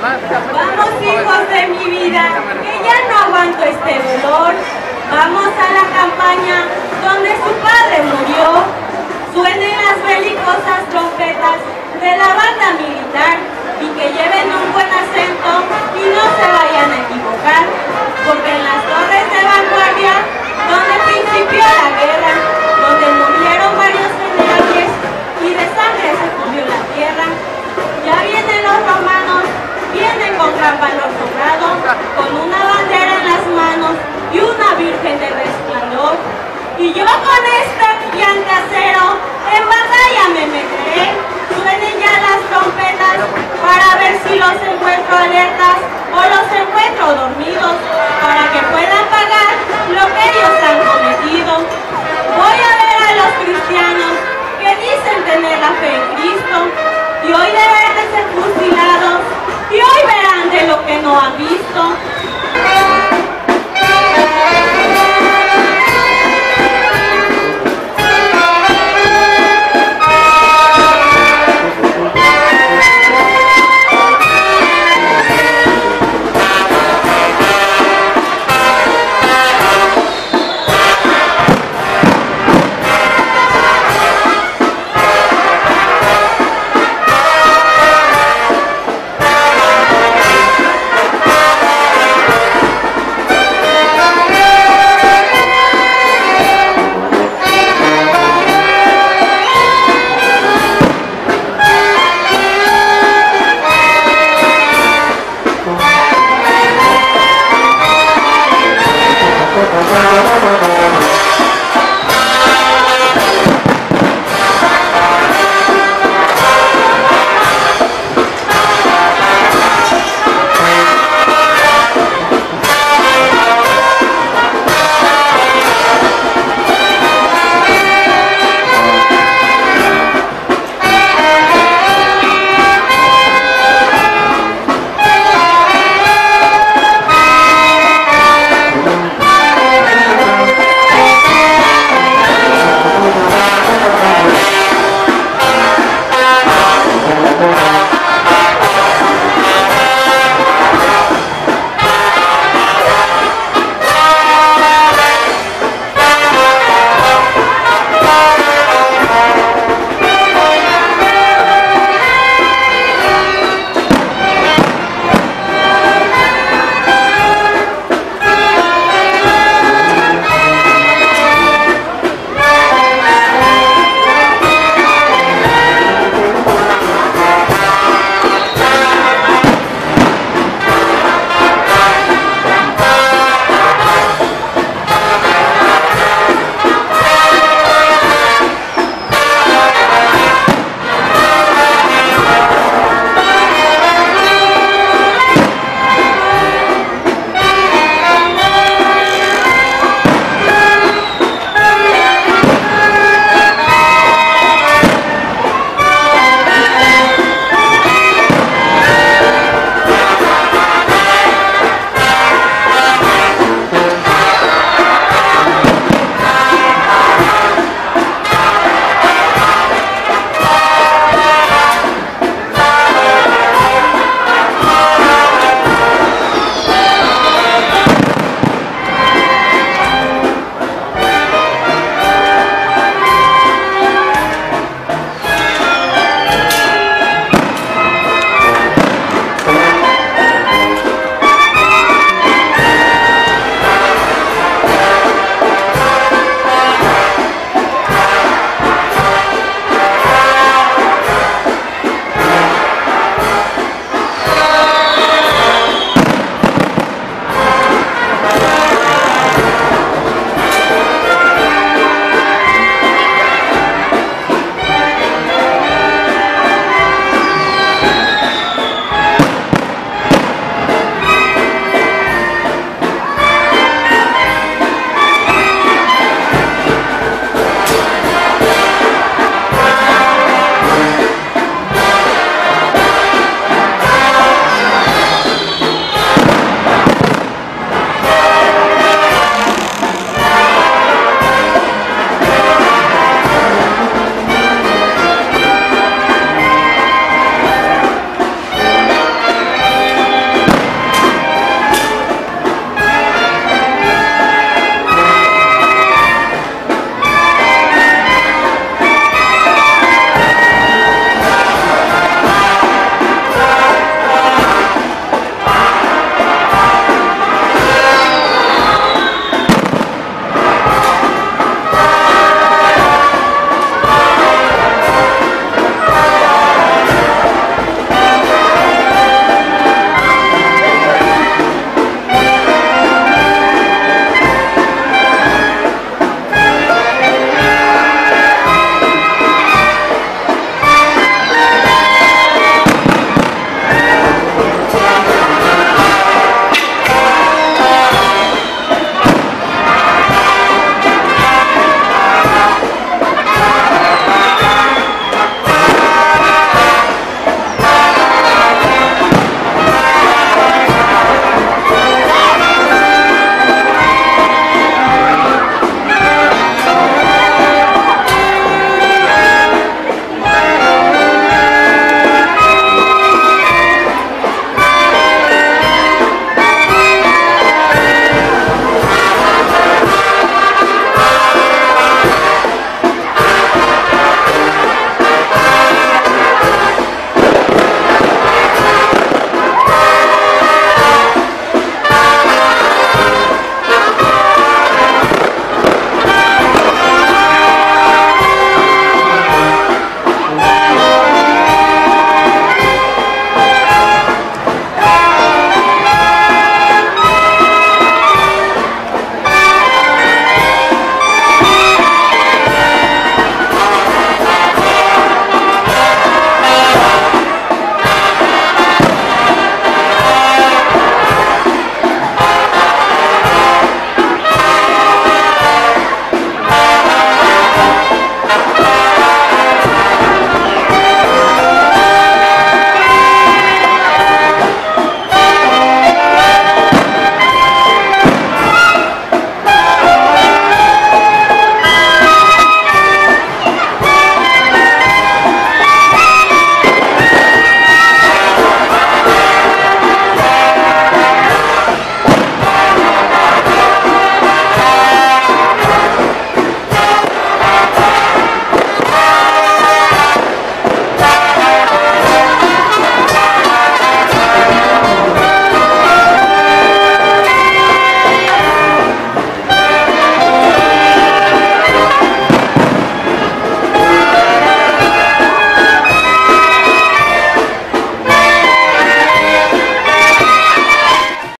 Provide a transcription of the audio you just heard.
Vamos, hijos de mi vida, que ya no aguanto este dolor. Vamos a la campaña donde su padre murió. Suenen las belicosas trompetas de la banda militar y que lleven un buen acento y no se vayan a equivocar, porque en las torres de vanguardia, donde principió la guerra, donde murieron varios generales y de sangre se cubrió la tierra, ya vienen los romanos, vienen con gran valor sobrado, con una bandera en las manos y una virgen de resplandor. Y yo con este brillante acero en batalla me meteré. Suenen ya las trompetas para ver si los encuentro alertas o los encuentro dormidos, para que puedan pagar lo que ellos han cometido. Voy a ver a los cristianos que dicen tener la fe en Cristo y hoy deben de ser fusilados y hoy verán de lo que no han visto.